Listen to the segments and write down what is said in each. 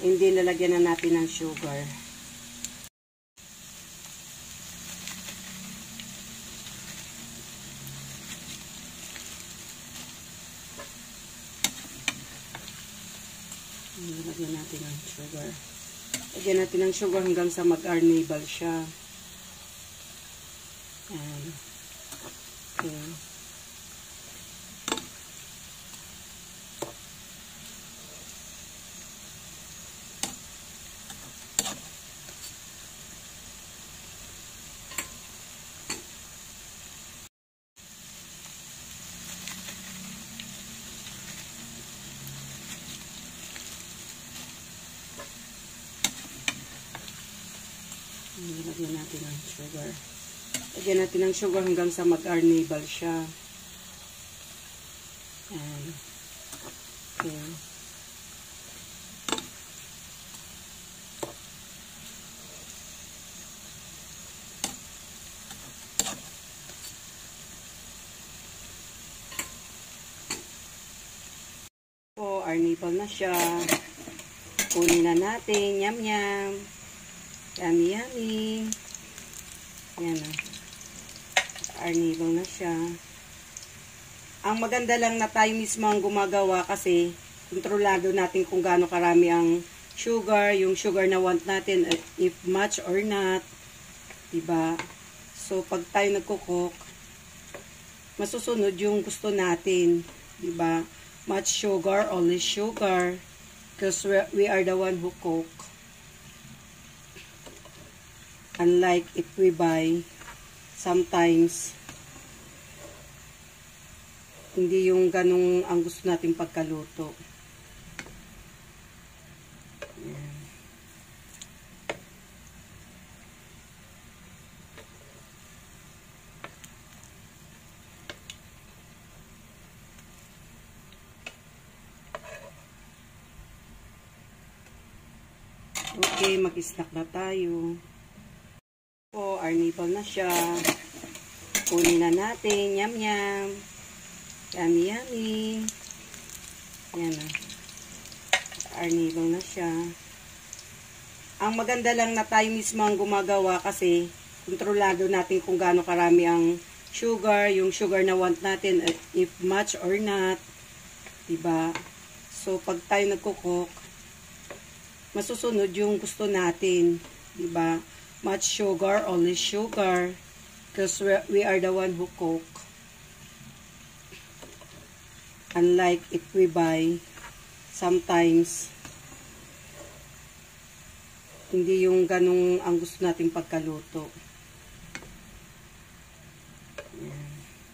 Hindi lalagyan na natin ng sugar. Lagyan natin ng sugar. Lagyan natin ng sugar hanggang sa mag-arnable siya. Ayan. Okay. Lagyan natin ng sugar. Lagyan natin ng sugar hanggang sa mag-arnable siya. Ayan. Okay. So, arnable na siya. Kunin na natin. Yum, yum. Yummy, yummy. Ayan na. Arnable na siya. Ang maganda lang na tayo mismo ang gumagawa kasi kontrolado natin kung gaano karami ang sugar, yung sugar na want natin, if much or not. Diba? So, pag tayo nagkukok, masusunod yung gusto natin. Diba? Much sugar, only sugar. Because we are the one who cook. Unlike if we buy, sometimes, hindi yung ganong ang gusto natin pagkaluto. Ayan. Okay, mag-snack na tayo. So, arnable na siya. Kunin na natin. Yum, yum. Yummy, yummy. Ayan na. Arnable na siya. Ang maganda lang na tayo mismo ang gumagawa kasi kontrolado natin kung gaano karami ang sugar, yung sugar na want natin, if much or not. Diba? So, pag tayo nagkukok, masusunod yung gusto natin. Diba? Much sugar, only sugar. Because we are the one who cook. Unlike if we buy, sometimes, hindi yung ganong ang gusto natin pagkaluto. Ayan.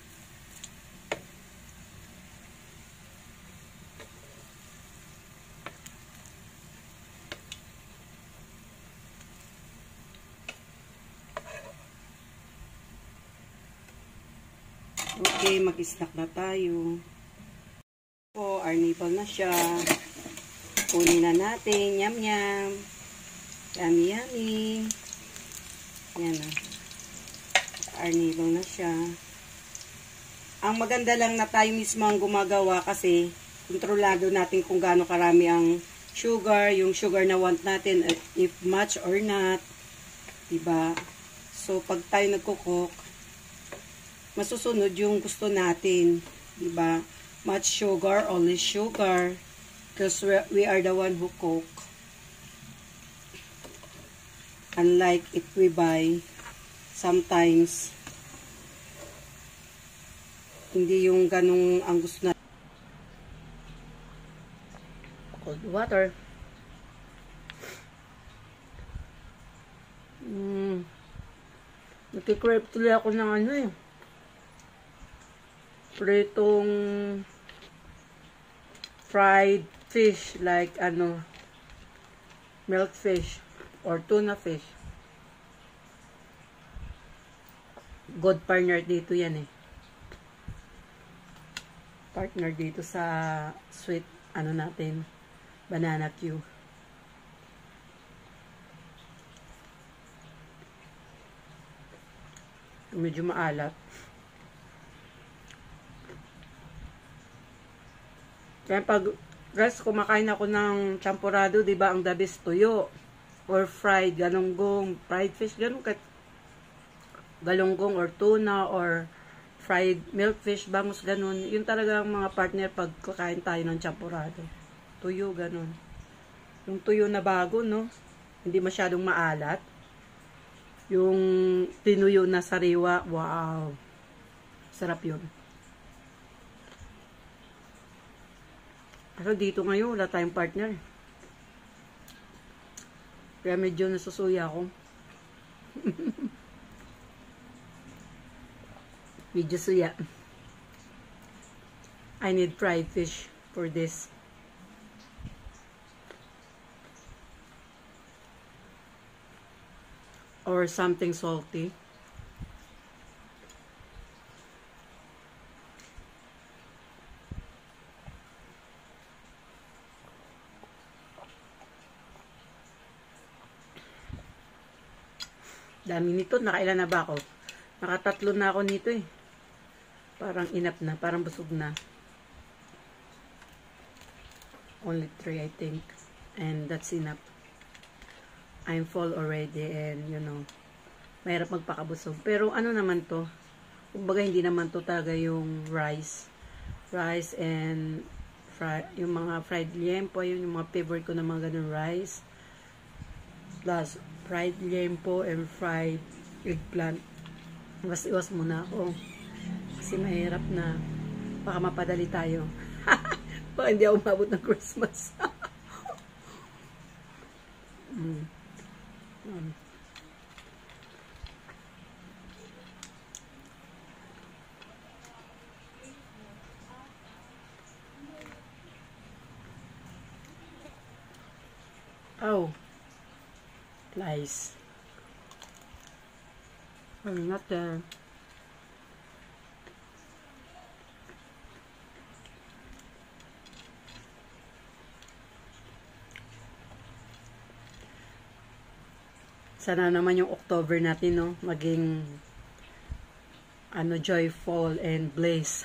Okay, mag-snack na tayo. So, arnable na siya. Kunin na natin. Yum, yum. Yummy, yummy. Ayan na. Arnable na siya. Ang maganda lang na tayo mismo ang gumagawa kasi kontrolado natin kung gaano karami ang sugar, yung sugar na want natin, if much or not. Diba? So, pag tayo nagkukok, masusunod yung gusto natin. Diba? Much sugar, only sugar. Because we are the one who cook. Unlike if we buy, sometimes, hindi yung ganong ang gusto natin. Cold water. Nagkikrave tuloy ako ng ano eh. Pritong fried fish like ano, milk fish or tuna fish. Good partner dito yan eh. Partner dito sa sweet ano natin, banana Q. Medyo maalat. Kaya pag Guys, kumakain ako ng champurrado, di ba? Ang the best tuyo. Or fried, galunggong, fried fish, ganun galunggong or tuna or fried milkfish, bangus, ganun. Yun talaga ang mga partner pag kakain tayo ng champurrado. Tuyo, ganun. Yung tuyo na bago, no? Hindi masyadong maalat. Yung tinuyo na sariwa, wow. Sarap yun. Pero dito ngayon, wala tayong partner. Kaya medyo nasusuya ako. Medyo suya. I need fried fish for this. Or something salty. Dami nito. Nakailan na ba ako? Nakatatlo na ako nito eh. Parang enough na. Parang busog na. Only 3 I think. And that's enough. I'm full already and you know, mahirap magpakabusog. Pero ano naman to? Kumbaga hindi naman to talaga yung rice. Rice and yung mga fried liempo. Yung mga favorite ko na mga ganun rice. Plus fried liempo and fried eggplant. Iwas muna ako. Kasi mahirap na. Baka mapadali tayo. Baka hindi ako umabot ng Christmas. Oh. Flies. I'm not there. Sana naman yung October natin, no, maging ano, joyful and bliss.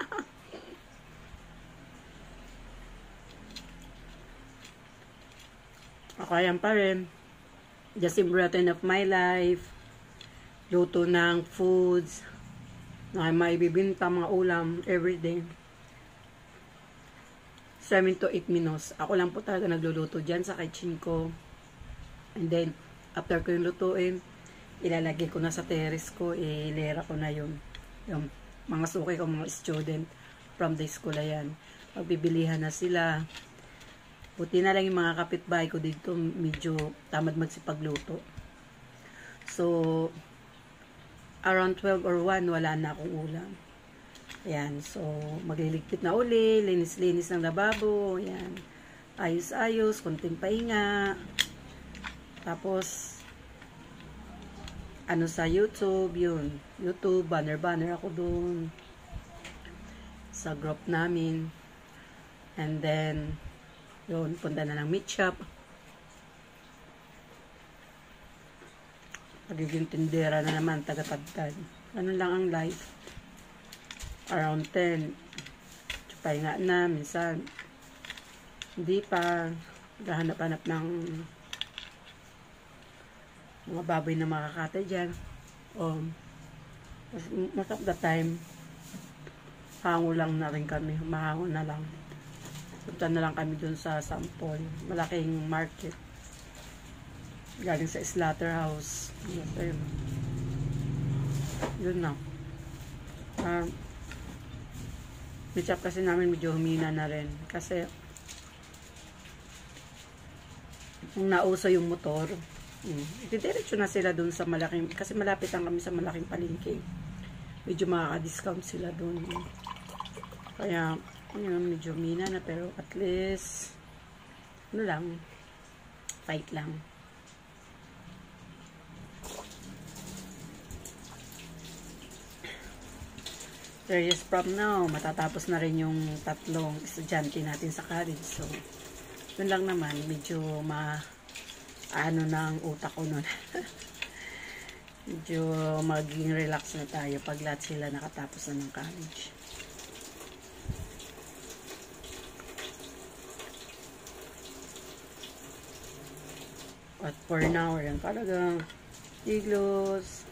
Okay, yan pa rin. The simple routine of my life. Luto ng foods. Na maibibinta mga ulam everyday. 7 to 8 minutes. Ako lang po talaga nagluluto dyan sa kitchen ko. And then, after ko yung lutuin, ilalagay ko na sa terrace ko, ilera ko na yung mga suki ko, mga student from the school, ayan. Magbibilihan na sila. Buti na lang yung mga kapitbahay ko dito, medyo tamad magsipagluto. So, around 12 or 1, wala na akong ulam. Ayan, so, magliligpit na uli, linis-linis ng lababo, ayan. Ayos-ayos, konting pahinga. Tapos, ano sa YouTube, yun. YouTube, banner ako dun. Sa group namin. And then, yun, punta na ng meat shop. Pagiging tindera na naman, taga-tagtad. Ganun lang ang life. Around 10. Pahinga na, minsan. Hindi pa. Gahanap-hanap ng mga baboy na makakata dyan. Most of the time, hango lang na rin kami. Mahango na lang. Punta na lang kami dun sa Sampol. Malaking market. Galing sa slaughterhouse. Yun na. Meet up kasi namin medyo humina na rin. Kasi kung nauso yung motor, diretso na sila dun sa malaking, kasi malapit lang kami sa malaking palengke. Medyo makaka-discount sila dun. Kaya, yun, medyo mina na, pero at least, ano lang, fight lang. 3 years from now, matatapos na rin yung 3 estudyante natin sa college. So, yun lang naman, medyo ano na ang utak ko nun. Medyo maging relax na tayo pag lahat sila nakatapos na ng college. At for now, yan talagang iglos.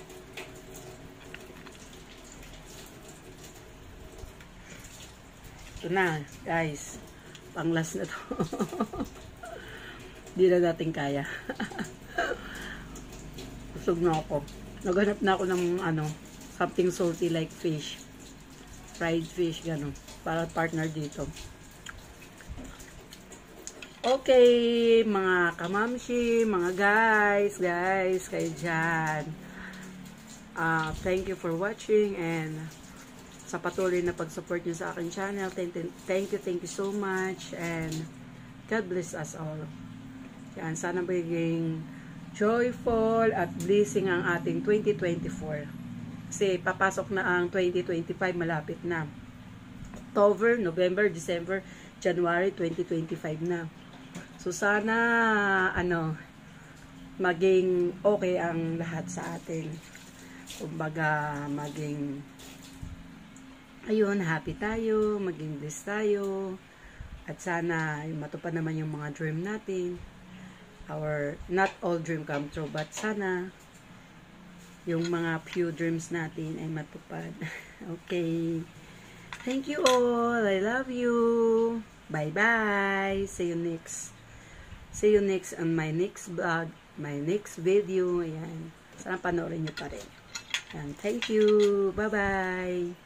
Ito na, guys. Panglas na to. Di na natin kaya. Busog na ako. Naghanap na ako ng something salty like fish. Fried fish, gano'n. Para partner dito. Okay, mga kamamshi, mga guys, kayo dyan. Thank you for watching and sa patuloy na pag-support nyo sa akin channel. Thank you so much and God bless us all. Yan, sana maging joyful at blessing ang ating 2024. Kasi papasok na ang 2025, malapit na. October, November, December, January 2025 na. So sana maging okay ang lahat sa atin. Kumbaga maging happy tayo, maging blessed tayo. At sana matupad naman yung mga dream natin. Not all dream come true, but sana yung mga few dreams natin ay matupad. Okay. Thank you all. I love you. Bye-bye. See you next on my next vlog, my next video. Ayan. Sana panoorin nyo pa rin. Ayan. Thank you. Bye-bye.